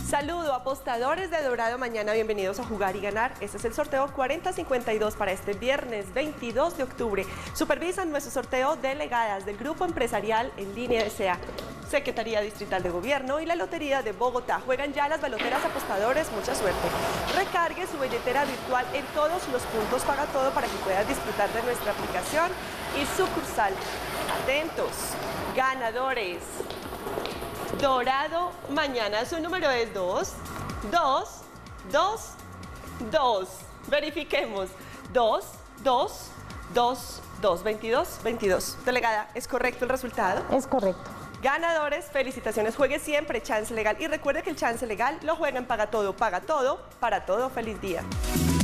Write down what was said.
Saludo, apostadores de Dorado Mañana, bienvenidos a Jugar y Ganar. Este es el sorteo 4052 para este viernes 22 de octubre. Supervisan nuestro sorteo delegadas del Grupo Empresarial en Línea S.A., Secretaría Distrital de Gobierno y la Lotería de Bogotá. Juegan ya las baloteras apostadores, mucha suerte. Recargue su billetera virtual en todos los puntos Paga Todo para que puedas disfrutar de nuestra aplicación y sucursal. Atentos, ganadores. Dorado Mañana, su número es 2, 2, 2, 2. Verifiquemos. 2, 2, 2, 2, 22, 22. Delegada, ¿es correcto el resultado? Es correcto. Ganadores, felicitaciones. Juegue siempre Chance Legal. Y recuerde que el Chance Legal lo juega en Paga Todo, para todo. Feliz día.